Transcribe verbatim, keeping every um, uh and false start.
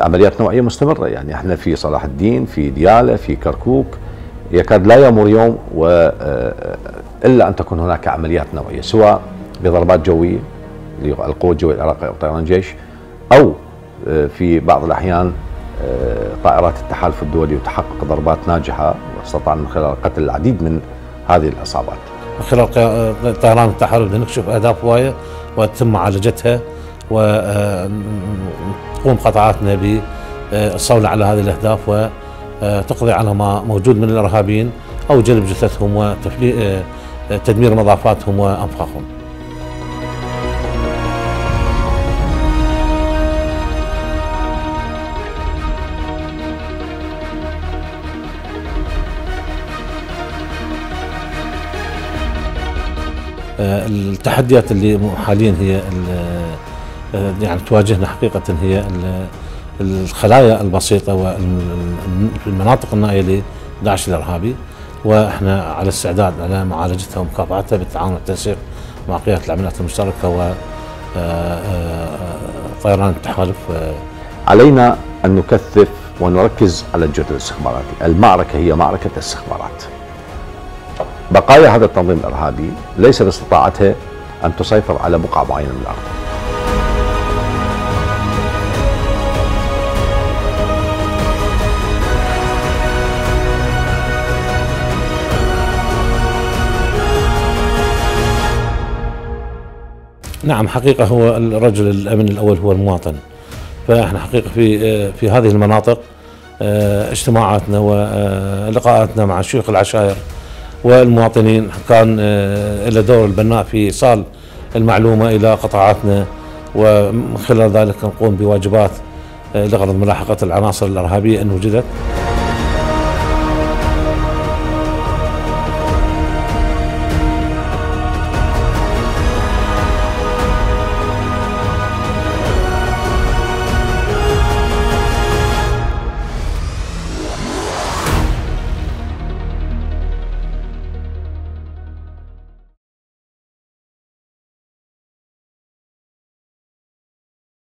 العمليات نوعية مستمرة، يعني احنا في صلاح الدين، في ديالى، في كركوك، يكاد لا يمر يوم إلا أن تكون هناك عمليات نوعية، سواء بضربات جوية للقوة الجوية العراقية أو طيران الجيش، أو في بعض الأحيان طائرات التحالف الدولي وتحقق ضربات ناجحة واستطعنا من خلال قتل العديد من هذه العصابات. من خلال طيران التحالف نكشف أهداف هواية وتتم معالجتها، وتقوم قطاعاتنا بالصولة على هذه الأهداف وتقضي على ما موجود من الإرهابيين أو جلب جثثهم وتدمير مضافاتهم وأنفاقهم. التحديات اللي حاليا هي يعني تواجهنا حقيقة هي الخلايا البسيطة والمناطق النائية لداعش الإرهابي، واحنا على استعداد على معالجتها ومكافحتها بالتعاون والتنسيق مع قيادة العمليات المشتركة وطيران التحالف. علينا أن نكثف ونركز على الجهد الاستخباراتي. المعركة هي معركة استخبارات. بقايا هذا التنظيم الإرهابي ليس باستطاعتها أن تسيطر على بقعة معينة من الأرض. نعم، حقيقة هو الرجل الأمن الأول هو المواطن، فإحنا حقيقة في في هذه المناطق اجتماعاتنا ولقاءاتنا مع شيوخ العشائر والمواطنين كان له دور البناء في إيصال المعلومة إلى قطاعاتنا، ومن خلال ذلك نقوم بواجبات لغرض ملاحقة العناصر الإرهابية إن وجدت.